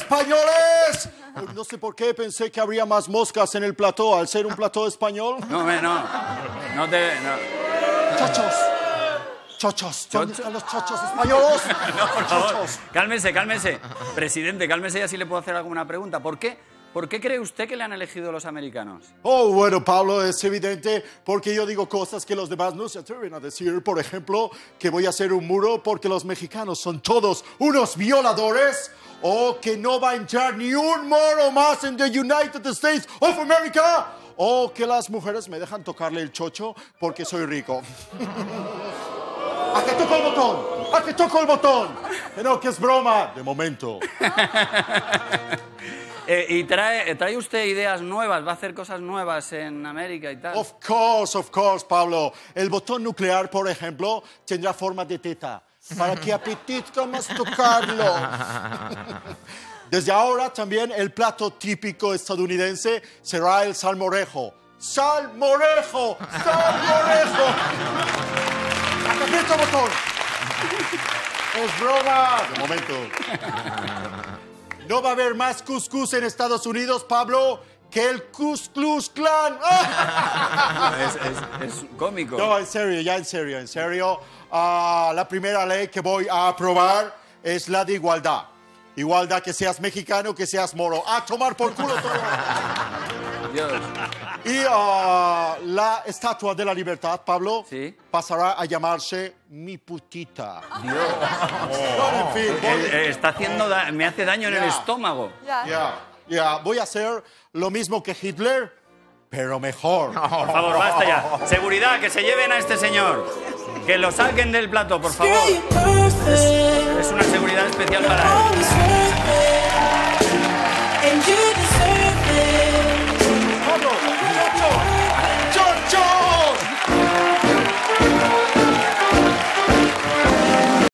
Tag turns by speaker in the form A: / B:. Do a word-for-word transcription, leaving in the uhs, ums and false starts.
A: ¡Españoles! No sé por qué pensé que habría más moscas en el plató al ser un plató español.
B: No, hombre, no. No te... No.
A: Chochos. Chochos. ¿Dónde están los chochos españoles?
B: No, por favor.
A: Chochos.
B: Cálmese, cálmese. Presidente, cálmese y así le puedo hacer alguna pregunta. ¿Por qué? ¿Por qué cree usted que le han elegido los americanos?
A: Oh, bueno, Pablo, es evidente porque yo digo cosas que los demás no se atreven a decir. Por ejemplo, que voy a hacer un muro porque los mexicanos son todos unos violadores. O que no va a entrar ni un moro más en the United States of America. O que las mujeres me dejan tocarle el chocho porque soy rico. ¿A que toco el botón? ¿A que toco el botón? Pero que es broma, de momento.
B: Eh, ¿Y trae, trae usted ideas nuevas? ¿Va a hacer cosas nuevas en América y tal?
A: Of course, of course, Pablo. El botón nuclear, por ejemplo, tendrá forma de teta, para que apetezca más tocarlo. Desde ahora también el plato típico estadounidense será el salmorejo. ¡Salmorejo! ¡Salmorejo! ¡Aprieta el botón! ¡Es broma! De momento. No va a haber más couscous en Estados Unidos, Pablo, que el Ku Klux Klan.
B: es, es, es cómico.
A: No, en serio, ya en serio, en serio. Uh, la primera ley que voy a aprobar es la de igualdad. Igualdad, que seas mexicano, que seas moro. ¡A tomar por culo todo!
B: Dios.
A: Y uh, la Estatua de la Libertad, Pablo,
B: ¿Sí?
A: pasará a llamarse Mi Putita.
B: Dios.
A: Bueno, en fin, voy...
B: Eh, eh, está haciendo da me hace daño en
A: Ya.
B: el estómago.
A: Ya, yeah, yeah. Voy a hacer lo mismo que Hitler, pero mejor.
B: Por favor, basta ya. Seguridad, que se lleven a este señor. Que lo saquen del plato, por favor. Es, es una seguridad especial para él.